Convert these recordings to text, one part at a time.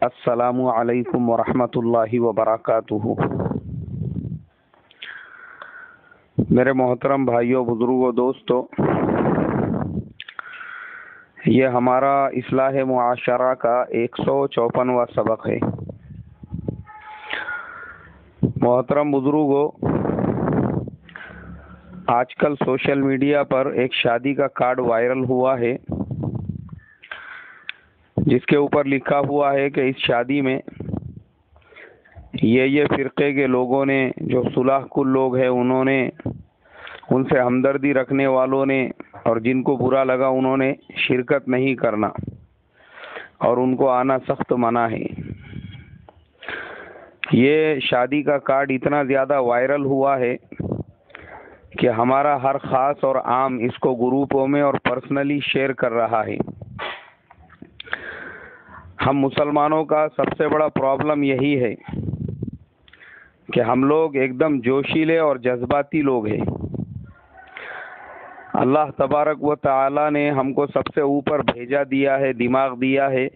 السلام علیکم ورحمۃ اللہ وبرکاتہ۔ میرے محترم بھائیوں، بزرگوں، دوستوں، یہ ہمارا اصلاح معاشرہ کا 154واں سبق ہے۔ محترم بزرگوں، آج کل سوشل میڈیا پر ایک شادی کا کارڈ وائرل ہوا ہے، جس کے اوپر لکھا ہوا ہے کہ اس شادی میں یہ فرقے کے لوگوں نے، جو صلاح کل لوگ ہیں، انہوں نے، ان سے ہمدردی رکھنے والوں نے، اور جن کو برا لگا انہوں نے شرکت نہیں کرنا، اور ان کو آنا سخت منع ہے۔ یہ شادی کا کارڈ اتنا زیادہ وائرل ہوا ہے کہ ہمارا ہر خاص اور عام اس کو گروپوں میں اور پرسنلی شیئر کر رہا ہے۔ ہم مسلمانوں کا سب سے بڑا پرابلم یہی ہے کہ ہم لوگ ایک دم جوشیلے اور جذباتی لوگ ہیں۔ اللہ تبارک و تعالی نے ہم کو سب سے اوپر بھیجا دیا ہے، دماغ دیا ہے،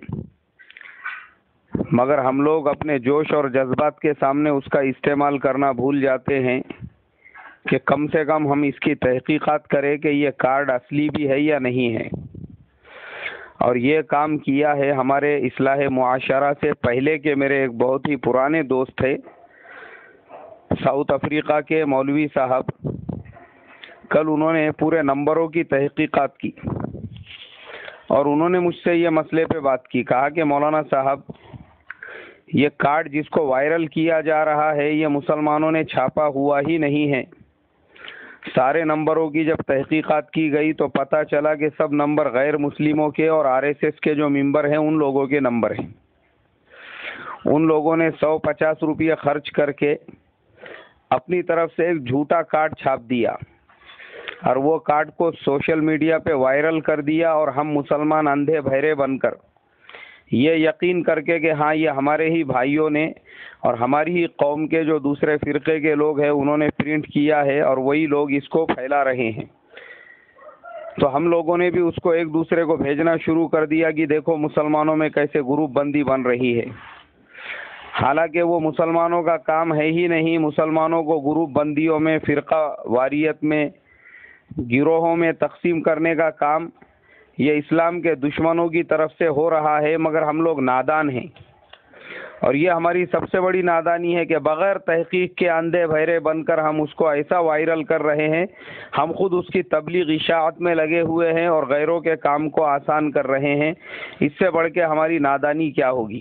مگر ہم لوگ اپنے جوش اور جذبات کے سامنے اس کا استعمال کرنا بھول جاتے ہیں کہ کم سے کم ہم اس کی تحقیقات کریں کہ یہ کارڈ اصلی بھی ہے یا نہیں ہے۔ اور یہ کام کیا ہے ہمارے اصلاح معاشرہ سے پہلے کے میرے ایک بہت ہی پرانے دوست تھے، ساؤتھ افریقہ کے مولوی صاحب۔ کل انہوں نے پورے نمبروں کی تحقیقات کی اور انہوں نے مجھ سے یہ مسئلے پہ بات کی۔ کہا کہ مولانا صاحب، یہ کارڈ جس کو وائرل کیا جا رہا ہے یہ مسلمانوں نے چھاپا ہوا ہی نہیں ہے۔ سارے نمبروں کی جب تحقیقات کی گئی تو پتہ چلا کہ سب نمبر غیر مسلموں کے اور RSS کے جو ممبر ہیں ان لوگوں کے نمبر ہیں۔ ان لوگوں نے 150 روپے خرچ کر کے اپنی طرف سے ایک جھوٹا کارڈ چھاپ دیا اور وہ کارڈ کو سوشل میڈیا پہ وائرل کر دیا، اور ہم مسلمان اندھے بہرے بن کر یہ یقین کر کے کہ ہاں یہ ہمارے ہی بھائیوں نے اور ہماری ہی قوم کے جو دوسرے فرقے کے لوگ ہیں انہوں نے پرنٹ کیا ہے اور وہی لوگ اس کو پھیلا رہے ہیں، تو ہم لوگوں نے بھی اس کو ایک دوسرے کو بھیجنا شروع کر دیا کہ دیکھو مسلمانوں میں کیسے گروپ بندی بن رہی ہے۔ حالانکہ وہ مسلمانوں کا کام ہے ہی نہیں۔ مسلمانوں کو گروپ بندیوں میں، فرقہ واریت میں، گروہوں میں تقسیم کرنے کا کام یہ اسلام کے دشمنوں کی طرف سے ہو رہا ہے، مگر ہم لوگ نادان ہیں، اور یہ ہماری سب سے بڑی نادانی ہے کہ بغیر تحقیق کے اندھے بہرے بن کر ہم اس کو ایسا وائرل کر رہے ہیں۔ ہم خود اس کی تبلیغ اشاعت میں لگے ہوئے ہیں اور غیروں کے کام کو آسان کر رہے ہیں۔ اس سے بڑھ کے ہماری نادانی کیا ہوگی؟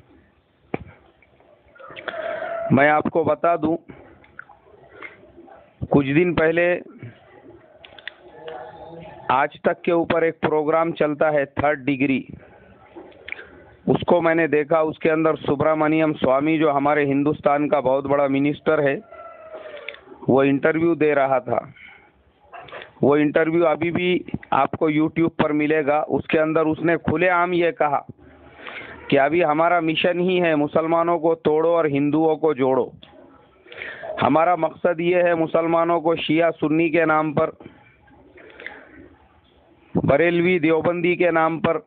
میں آپ کو بتا دوں، کچھ دن پہلے آج تک کے اوپر ایک پروگرام چلتا ہے 3rd ڈگری، اس کو میں نے دیکھا۔ اس کے اندر سبرامنیم سوامی، جو ہمارے ہندوستان کا بہت بڑا منسٹر ہے، وہ انٹرویو دے رہا تھا۔ وہ انٹرویو ابھی بھی آپ کو YouTube پر ملے گا۔ اس کے اندر اس نے کھلے عام یہ کہا کہ ابھی ہمارا مشن ہی ہے مسلمانوں کو توڑو اور ہندوؤں کو جوڑو۔ ہمارا مقصد یہ ہے مسلمانوں کو شیعہ سنی کے نام پر، بریلوی دیوبندی کے نام پر،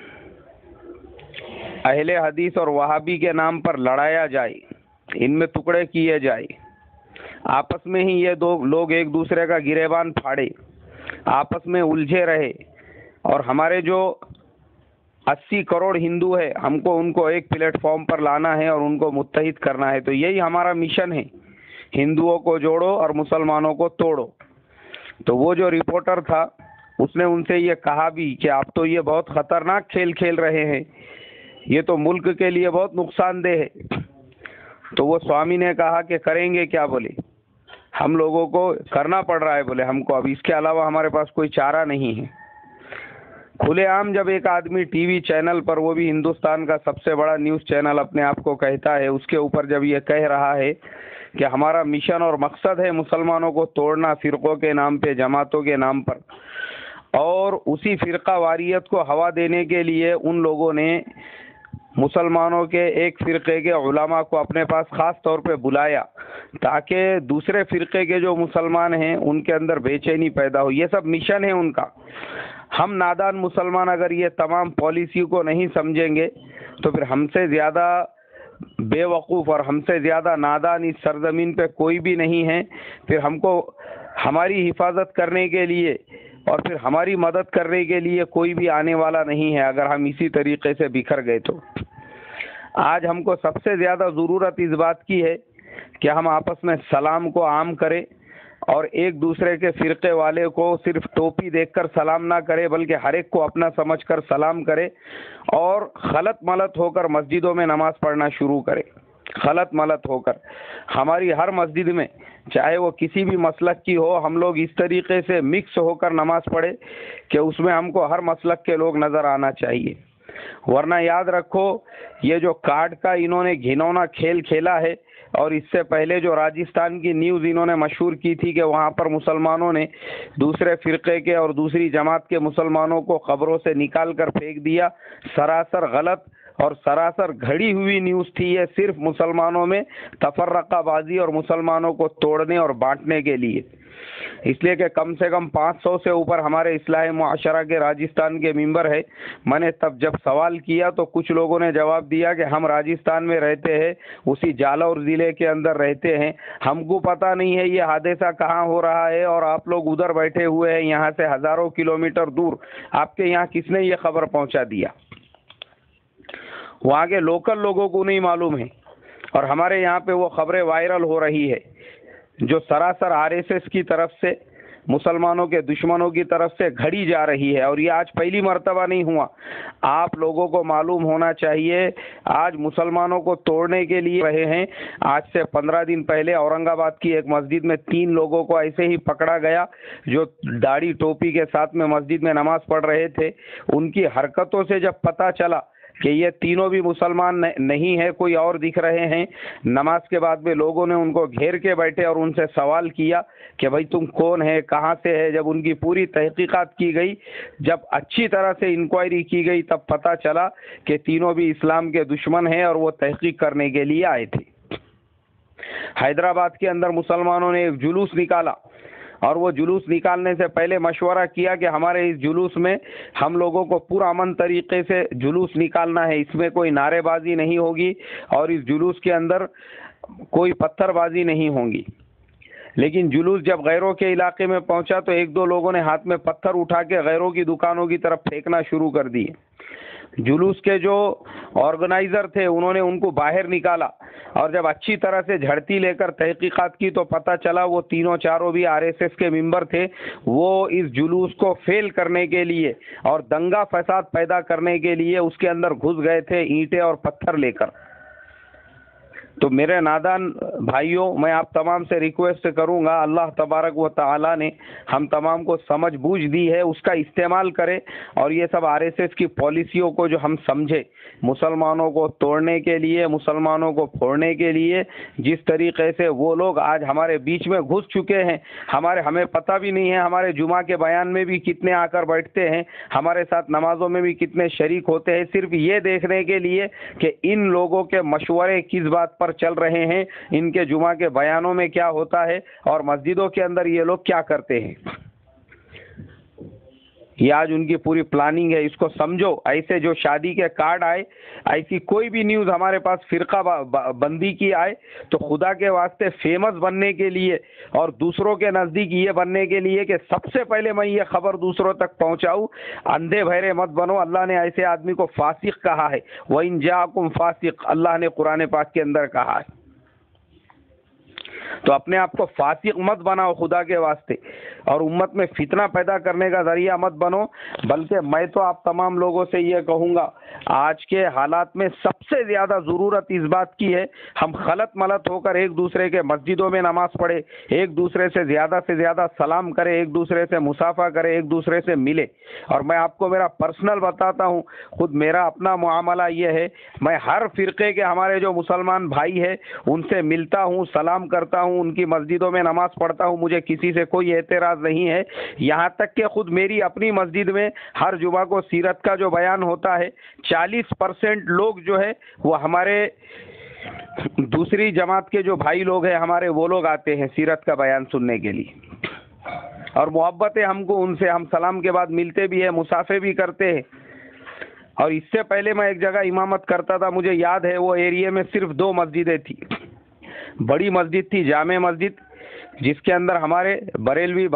اہل حدیث اور وہابی کے نام پر لڑایا جائے، ان میں ٹکڑے کیے جائے، آپس میں ہی یہ دو لوگ ایک دوسرے کا گریبان پھاڑے، آپس میں الجھے رہے، اور ہمارے جو 80 کروڑ ہندو ہے ہم کو ان کو ایک پلیٹ فارم پر لانا ہے اور ان کو متحد کرنا ہے۔ تو یہی ہمارا مشن ہے، ہندوؤں کو جوڑو اور مسلمانوں کو توڑو۔ تو وہ جو رپورٹر تھا اس نے ان سے یہ کہا بھی کہ آپ تو یہ بہت خطرناک کھیل کھیل رہے ہیں، یہ تو ملک کے لیے بہت نقصان دہ ہے۔ تو وہ سوامی نے کہا کہ کریں گے کیا؟ بولے ہم لوگوں کو کرنا پڑ رہا ہے، بولے ہم کو اب اس کے علاوہ ہمارے پاس کوئی چارہ نہیں ہے۔ کھلے عام جب ایک آدمی ٹی وی چینل پر، وہ بھی ہندوستان کا سب سے بڑا نیوز چینل اپنے آپ کو کہتا ہے، اس کے اوپر جب یہ کہہ رہا ہے کہ ہمارا مشن اور مقصد ہے مسلمانوں کو توڑنا فرقوں کے نام پہ، جماعتوں کے نام پر، اور اسی فرقہ واریت کو ہوا دینے کے لیے ان لوگوں نے مسلمانوں کے ایک فرقے کے علماء کو اپنے پاس خاص طور پہ بلایا تاکہ دوسرے فرقے کے جو مسلمان ہیں ان کے اندر بے چینی پیدا ہو۔ یہ سب مشن ہے ان کا۔ ہم نادان مسلمان اگر یہ تمام پالیسی کو نہیں سمجھیں گے تو پھر ہم سے زیادہ بے وقوف اور ہم سے زیادہ نادان اس سرزمین پہ کوئی بھی نہیں ہے. پھر ہم کو ہماری حفاظت کرنے کے لیے اور پھر ہماری مدد کرنے کے لیے کوئی بھی آنے والا نہیں ہے اگر ہم اسی طریقے سے بکھر گئے تو. آج ہم کو سب سے زیادہ ضرورت اس بات کی ہے کہ ہم آپس میں سلام کو عام کریں اور ایک دوسرے کے فرقے والے کو صرف ٹوپی دیکھ کر سلام نہ کرے بلکہ ہر ایک کو اپنا سمجھ کر سلام کرے اور خلط ملط ہو کر مسجدوں میں نماز پڑھنا شروع کرے. خلط ملط ہو کر ہماری ہر مسجد میں چاہے وہ کسی بھی مسلک کی ہو ہم لوگ اس طریقے سے مکس ہو کر نماز پڑھے کہ اس میں ہم کو ہر مسلک کے لوگ نظر آنا چاہیے. ورنہ یاد رکھو یہ جو کارڈ کا انہوں نے گھنونا کھیل کھیلا ہے اور اس سے پہلے جو راجستھان کی نیوز انہوں نے مشہور کی تھی کہ وہاں پر مسلمانوں نے دوسرے فرقے کے اور دوسری جماعت کے مسلمانوں کو قبروں سے نکال کر پھینک دیا، سراسر غلط اور سراسر گھڑی ہوئی نیوز تھی. یہ صرف مسلمانوں میں تفرقہ بازی اور مسلمانوں کو توڑنے اور بانٹنے کے لیے. اس لیے کہ کم سے کم 500 سے اوپر ہمارے اصلاح معاشرہ کے راجستھان کے ممبر ہے. میں نے تب جب سوال کیا تو کچھ لوگوں نے جواب دیا کہ ہم راجستھان میں رہتے ہیں، اسی جالور ضلع کے اندر رہتے ہیں، ہم کو پتہ نہیں ہے یہ حادثہ کہاں ہو رہا ہے اور آپ لوگ ادھر بیٹھے ہوئے ہیں یہاں سے ہزاروں کلومیٹر دور، آپ کے یہاں کس نے یہ خبر پہنچا دیا؟ وہاں کے لوکل لوگوں کو نہیں معلوم ہے اور ہمارے یہاں پہ وہ خبریں وائرل ہو رہی ہے جو سراسر RSS کی طرف سے مسلمانوں کے دشمنوں کی طرف سے گھڑی جا رہی ہے. اور یہ آج پہلی مرتبہ نہیں ہوا. آپ لوگوں کو معلوم ہونا چاہیے آج مسلمانوں کو توڑنے کے لیے رہے ہیں. آج سے 15 دن پہلے اورنگ آباد کی ایک مسجد میں 3 لوگوں کو ایسے ہی پکڑا گیا جو داڑھی ٹوپی کے ساتھ میں مسجد میں نماز پڑھ رہے تھے. ان کی حرکتوں سے جب پتہ چلا کہ یہ تینوں بھی مسلمان نہیں ہے، کوئی اور دکھ رہے ہیں، نماز کے بعد میں لوگوں نے ان کو گھیر کے بیٹھے اور ان سے سوال کیا کہ بھائی تم کون ہے، کہاں سے ہے. جب ان کی پوری تحقیقات کی گئی، جب اچھی طرح سے انکوائری کی گئی تب پتہ چلا کہ تینوں بھی اسلام کے دشمن ہیں اور وہ تحقیق کرنے کے لیے آئے تھے. حیدرآباد کے اندر مسلمانوں نے ایک جلوس نکالا اور وہ جلوس نکالنے سے پہلے مشورہ کیا کہ ہمارے اس جلوس میں ہم لوگوں کو پرامن طریقے سے جلوس نکالنا ہے، اس میں کوئی نعرے بازی نہیں ہوگی اور اس جلوس کے اندر کوئی پتھر بازی نہیں ہوں گی. لیکن جلوس جب غیروں کے علاقے میں پہنچا تو 1-2 لوگوں نے ہاتھ میں پتھر اٹھا کے غیروں کی دکانوں کی طرف پھینکنا شروع کر دیے. جلوس کے جو آرگنائزر تھے انہوں نے ان کو باہر نکالا اور جب اچھی طرح سے جھڑتی لے کر تحقیقات کی تو پتہ چلا وہ تینوں چاروں بھی RSS کے ممبر تھے. وہ اس جلوس کو فیل کرنے کے لیے اور دنگا فساد پیدا کرنے کے لیے اس کے اندر گھس گئے تھے اینٹیں اور پتھر لے کر. تو میرے نادان بھائیوں، میں آپ تمام سے ریکویسٹ کروں گا، اللہ تبارک و تعالی نے ہم تمام کو سمجھ بوجھ دی ہے، اس کا استعمال کرے اور یہ سب RSS کی پالیسیوں کو جو ہم سمجھے مسلمانوں کو توڑنے کے لیے، مسلمانوں کو پھوڑنے کے لیے. جس طریقے سے وہ لوگ آج ہمارے بیچ میں گھس چکے ہیں، ہمیں پتہ بھی نہیں ہے ہمارے جمعہ کے بیان میں بھی کتنے آ کر بیٹھتے ہیں، ہمارے ساتھ نمازوں میں بھی کتنے شریک ہوتے ہیں، صرف یہ دیکھنے کے لیے کہ ان لوگوں کے مشورے کس بات پر چل رہے ہیں، ان کے جمعہ کے بیانوں میں کیا ہوتا ہے اور مسجدوں کے اندر یہ لوگ کیا کرتے ہیں. یہ آج ان کی پوری پلاننگ ہے، اس کو سمجھو. ایسے جو شادی کے کارڈ آئے، ایسی کوئی بھی نیوز ہمارے پاس فرقہ بندی کی آئے تو خدا کے واسطے فیمس بننے کے لیے اور دوسروں کے نزدیک یہ بننے کے لیے کہ سب سے پہلے میں یہ خبر دوسروں تک پہنچاؤں، اندھے بہرے مت بنو. اللہ نے ایسے آدمی کو فاسق کہا ہے، وَإِن جَاءَكُمْ فَاسِقٌ، اللہ نے قرآن پاک کے اندر کہا ہے. تو اپنے آپ کو فاسق مت بناؤ خدا کے واسطے اور امت میں فتنہ پیدا کرنے کا ذریعہ مت بنو. بلکہ میں تو آپ تمام لوگوں سے یہ کہوں گا، آج کے حالات میں سب سے زیادہ ضرورت اس بات کی ہے ہم خلط ملط ہو کر ایک دوسرے کے مسجدوں میں نماز پڑھے، ایک دوسرے سے زیادہ سلام کرے، ایک دوسرے سے مصافحہ کرے، ایک دوسرے سے ملے. اور میں آپ کو میرا پرسنل بتاتا ہوں، خود میرا اپنا معاملہ یہ ہے، میں ہر فرقے کے ہمارے جو مسلمان بھائی ہیں ان سے ملتا ہوں، سلام کرتا ہوں، ان کی مسجدوں میں نماز پڑھتا ہوں، مجھے کسی سے کوئی اعتراض نہیں ہے. یہاں تک کہ خود میری اپنی مسجد میں ہر جمعہ کو سیرت کا جو بیان ہوتا ہے 40% لوگ جو ہے وہ ہمارے دوسری جماعت کے جو بھائی لوگ ہیں ہمارے، وہ لوگ آتے ہیں سیرت کا بیان سننے کے لیے. اور محبت ہے ہم کو ان سے، ہم سلام کے بعد ملتے بھی ہیں، مصافحے بھی کرتے ہیں. اور اس سے پہلے میں ایک جگہ امامت کرتا تھا، مجھے یاد ہے وہ ایریے میں صرف 2 مسجدیں تھی. بڑی مسجد تھی جامع مسجد، جس کے اندر ہمارے بریلوی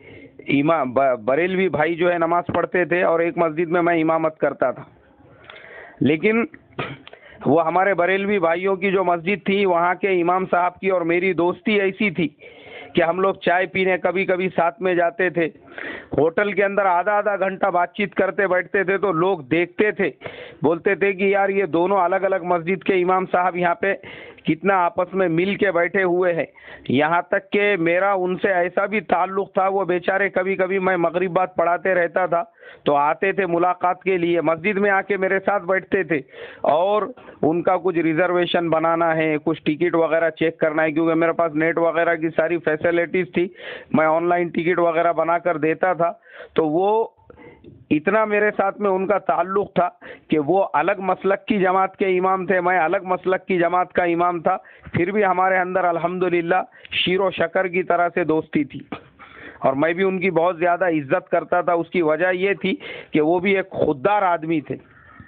بھائی جو ہے نماز پڑھتے تھے، اور ایک مسجد میں امامت کرتا تھا. لیکن وہ ہمارے بریلوی بھائیوں کی جو مسجد تھی، وہاں کے امام صاحب کی اور میری دوستی ایسی تھی کہ ہم لوگ چائے پینے کبھی کبھی ساتھ میں جاتے تھے. ہوٹل کے اندر آدھا گھنٹہ بات چیت کرتے بیٹھتے تھے تو لوگ دیکھتے تھے، بولتے تھے کہ یار یہ دونوں الگ الگ مسجد کے امام صاحب یہاں پہ کتنا آپس میں مل کے بیٹھے ہوئے ہیں. یہاں تک کہ میرا ان سے ایسا بھی تعلق تھا، وہ بیچارے کبھی کبھی میں مغرب بعد پڑھاتے رہتا تھا تو آتے تھے ملاقات کے لیے، مسجد میں آ کے میرے ساتھ بیٹھتے تھے. اور ان کا کچھ ریزرویشن بنانا ہے، کچھ ٹکٹ وغیرہ چیک کرنا ہے، کیونکہ میرے پاس نیٹ وغیرہ کی ساری فیسلٹیز تھی، میں آن لائن ٹکٹ وغیرہ بنا کر دیتا تھا. تو وہ اتنا میرے ساتھ میں ان کا تعلق تھا کہ وہ الگ مسلک کی جماعت کے امام تھے، میں الگ مسلک کی جماعت کا امام تھا، پھر بھی ہمارے اندر الحمدللہ شیر و شکر کی طرح سے دوستی تھی. اور میں بھی ان کی بہت زیادہ عزت کرتا تھا. اس کی وجہ یہ تھی کہ وہ بھی ایک خوددار آدمی تھے،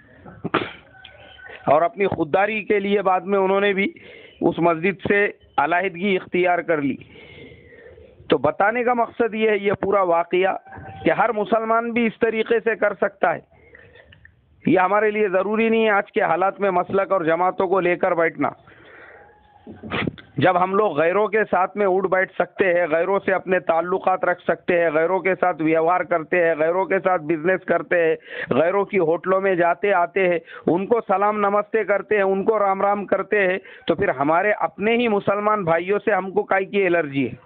اور اپنی خودداری کے لیے بعد میں انہوں نے بھی اس مسجد سے علیحدگی اختیار کر لی. تو بتانے کا مقصد یہ ہے، یہ پورا واقعہ کہ ہر مسلمان بھی اس طریقے سے کر سکتا ہے. یہ ہمارے لیے ضروری نہیں ہے آج کے حالات میں مسلک اور جماعتوں کو لے کر بیٹھنا. جب ہم لوگ غیروں کے ساتھ میں اٹھ بیٹھ سکتے ہیں، غیروں سے اپنے تعلقات رکھ سکتے ہیں، غیروں کے ساتھ ویوہار کرتے ہیں، غیروں کے ساتھ بزنس کرتے ہیں، غیروں کی ہوٹلوں میں جاتے آتے ہیں، ان کو سلام نمستے کرتے ہیں، ان کو رام رام کرتے ہیں، تو پھر ہمارے اپنے ہی مسلمان بھائیوں سے ہم کو کائی کی الرجی ہے؟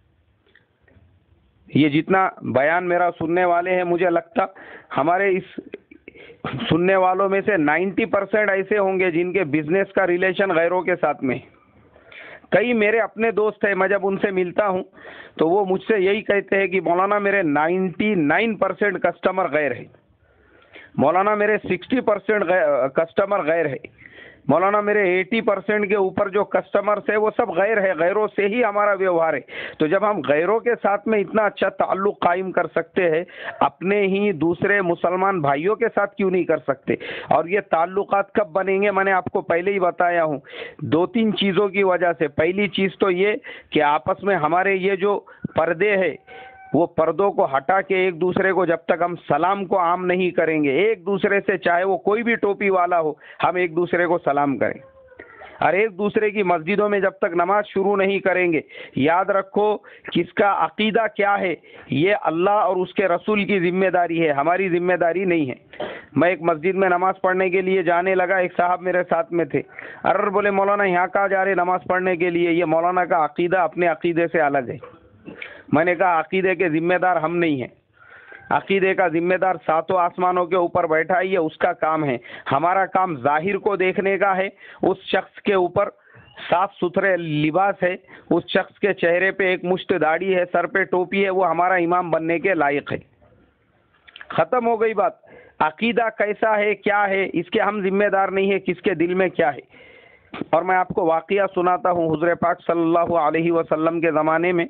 یہ جتنا بیان میرا سننے والے ہیں، مجھے لگتا ہمارے اس سننے والوں میں سے 90% ایسے ہوں گے جن کے بزنس کا ریلیشن غیروں کے ساتھ میں. کئی میرے اپنے دوست ہیں، میں جب ان سے ملتا ہوں تو وہ مجھ سے یہی کہتے ہیں کہ مولانا میرے 99% کسٹمر غیر ہے، مولانا میرے 60% کسٹمر غیر ہے، مولانا میرے 80% کے اوپر جو کسٹمرز ہیں وہ سب غیر ہے، غیروں سے ہی ہمارا ویوہار ہے. تو جب ہم غیروں کے ساتھ میں اتنا اچھا تعلق قائم کر سکتے ہیں، اپنے ہی دوسرے مسلمان بھائیوں کے ساتھ کیوں نہیں کر سکتے؟ اور یہ تعلقات کب بنیں گے؟ میں نے آپ کو پہلے ہی بتایا ہوں، 2-3 چیزوں کی وجہ سے. پہلی چیز تو یہ کہ آپس میں ہمارے یہ جو پردے ہیں، وہ پردوں کو ہٹا کے ایک دوسرے کو جب تک ہم سلام کو عام نہیں کریں گے، ایک دوسرے سے چاہے وہ کوئی بھی ٹوپی والا ہو، ہم ایک دوسرے کو سلام کریں. اور ایک دوسرے کی مسجدوں میں جب تک نماز شروع نہیں کریں گے، یاد رکھو کس کا عقیدہ کیا ہے یہ اللہ اور اس کے رسول کی ذمہ داری ہے، ہماری ذمہ داری نہیں ہے. میں ایک مسجد میں نماز پڑھنے کے لیے جانے لگا، ایک صاحب میرے ساتھ میں تھے. ارر بولے مولانا یہاں کہاں جا رہے نماز پڑھنے کے لیے؟ یہ مولانا کا عقیدہ اپنے عقیدے سے الگ ہے. میں نے کہا عقیدے کے ذمہ دار ہم نہیں ہیں، عقیدے کا ذمہ دار 7 آسمانوں کے اوپر بیٹھا ہے، یہ اس کا کام ہے. ہمارا کام ظاہر کو دیکھنے کا ہے. اس شخص کے اوپر صاف ستھرے لباس ہے، اس شخص کے چہرے پہ ایک مشت داڑھی ہے، سر پہ ٹوپی ہے، وہ ہمارا امام بننے کے لائق ہے. ختم ہو گئی بات. عقیدہ کیسا ہے، کیا ہے، اس کے ہم ذمہ دار نہیں ہے کس کے دل میں کیا ہے. اور میں آپ کو واقعہ سناتا ہوں. حضور پاک صلی اللہ علیہ وسلم کے زمانے میں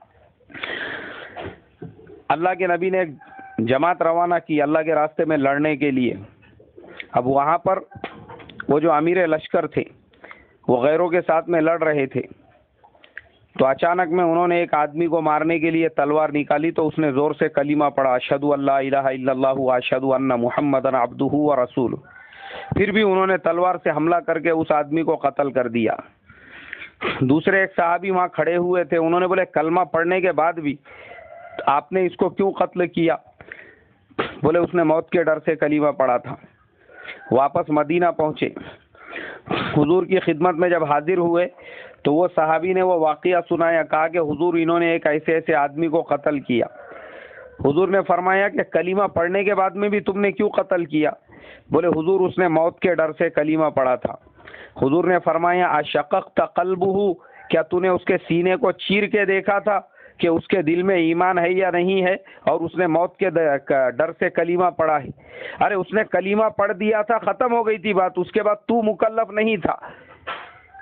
اللہ کے نبی نے ایک جماعت روانہ کی اللہ کے راستے میں لڑنے کے لیے. اب وہاں پر وہ جو امیر لشکر تھے وہ غیروں کے ساتھ میں لڑ رہے تھے. تو اچانک میں انہوں نے ایک آدمی کو مارنے کے لیے تلوار نکالی تو اس نے زور سے کلمہ پڑھا، اشہد ان لا الہ الا اللہ واشہد ان محمدا عبدہ ورسولہ. پھر بھی انہوں نے تلوار سے حملہ کر کے اس آدمی کو قتل کر دیا. دوسرے ایک صحابی وہاں کھڑے ہوئے تھے، انہوں نے بولے کلمہ پڑھنے کے بعد بھی آپ نے اس کو کیوں قتل کیا؟ بولے اس نے موت کے ڈر سے کلمہ پڑھا تھا. واپس مدینہ پہنچے، حضور کی خدمت میں جب حاضر ہوئے تو وہ صحابی نے وہ واقعہ سنایا، کہا کہ حضور انہوں نے ایک ایسے آدمی کو قتل کیا. حضور نے فرمایا کہ کلمہ پڑھنے کے بعد میں بھی تم نے کیوں قتل کیا؟ بولے حضور اس نے موت کے ڈر سے کلمہ پڑھا تھا. حضور نے فرمایا اشققت قلبہ، کیا تو نے اس کے سینے کو چیر کے دیکھا تھا کہ اس کے دل میں ایمان ہے یا نہیں ہے، اور اس نے موت کے ڈر سے کلمہ پڑھا ہے؟ ارے اس نے کلمہ پڑھ دیا تھا، ختم ہو گئی تھی بات. اس کے بعد تو مکلف نہیں تھا.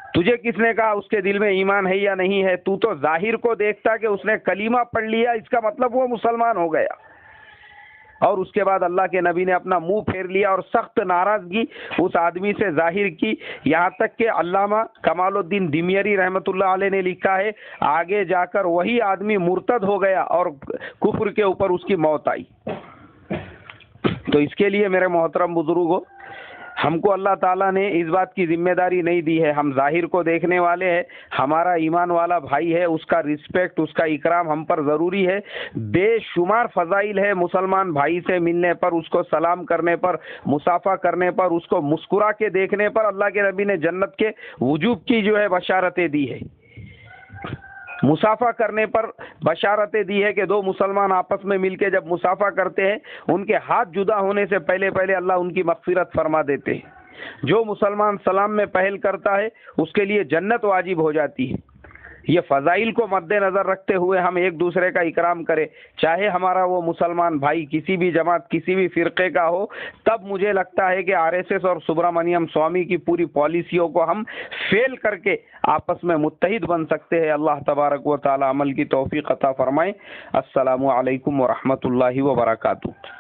تجھے کس نے کہا اس کے دل میں ایمان ہے یا نہیں ہے؟ تو تو ظاہر کو دیکھتا کہ اس نے کلمہ پڑھ لیا، اس کا مطلب وہ مسلمان ہو گیا، اور اس کے بعد اللہ کے نبی نے اپنا منہ پھیر لیا اور سخت ناراضگی اس آدمی سے ظاہر کی، یہاں تک کہ علامہ کمال الدین دمیری رحمۃ اللہ علیہ نے لکھا ہے آگے جا کر وہی آدمی مرتد ہو گیا اور کفر کے اوپر اس کی موت آئی۔ تو اس کے لیے میرے محترم بزرگوں، ہم کو اللہ تعالیٰ نے اس بات کی ذمہ داری نہیں دی ہے، ہم ظاہر کو دیکھنے والے ہیں، ہمارا ایمان والا بھائی ہے، اس کا رسپیکٹ، اس کا اکرام ہم پر ضروری ہے۔ بے شمار فضائل ہے مسلمان بھائی سے ملنے پر، اس کو سلام کرنے پر، مصافحہ کرنے پر، اس کو مسکرا کے دیکھنے پر اللہ کے نبی نے جنت کے وجوب کی جو ہے بشارتیں دی ہے، مصافحہ کرنے پر بشارتیں دی ہے کہ دو مسلمان آپس میں مل کے جب مصافحہ کرتے ہیں ان کے ہاتھ جدا ہونے سے پہلے پہلے اللہ ان کی مغفرت فرما دیتے ہیں۔ جو مسلمان سلام میں پہل کرتا ہے اس کے لیے جنت واجب ہو جاتی ہے۔ یہ فضائل کو مد نظر رکھتے ہوئے ہم ایک دوسرے کا اکرام کریں، چاہے ہمارا وہ مسلمان بھائی کسی بھی جماعت کسی بھی فرقے کا ہو۔ تب مجھے لگتا ہے کہ RSS اور سبرامنیم سوامی کی پوری پالیسیوں کو ہم فیل کر کے آپس میں متحد بن سکتے ہیں۔ اللہ تبارک و تعالی عمل کی توفیق عطا فرمائے۔ السلام علیکم ورحمۃ اللہ وبرکاتہ۔